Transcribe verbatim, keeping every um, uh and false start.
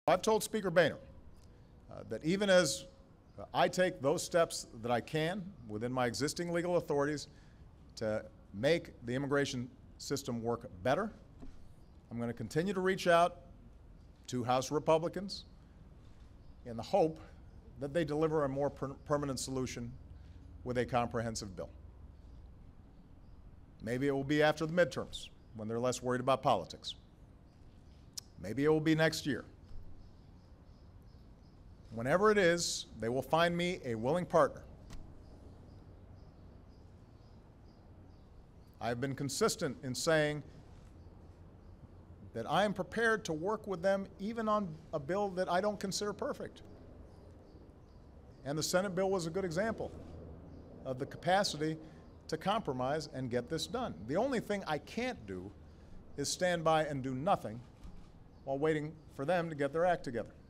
I've told Speaker Boehner uh, that even as I take those steps that I can within my existing legal authorities to make the immigration system work better, I'm going to continue to reach out to House Republicans in the hope that they deliver a more per permanent solution with a comprehensive bill. Maybe it will be after the midterms when they're less worried about politics. Maybe it will be next year. Whenever it is, they will find me a willing partner. I've been consistent in saying that I am prepared to work with them even on a bill that I don't consider perfect. And the Senate bill was a good example of the capacity to compromise and get this done. The only thing I can't do is stand by and do nothing while waiting for them to get their act together.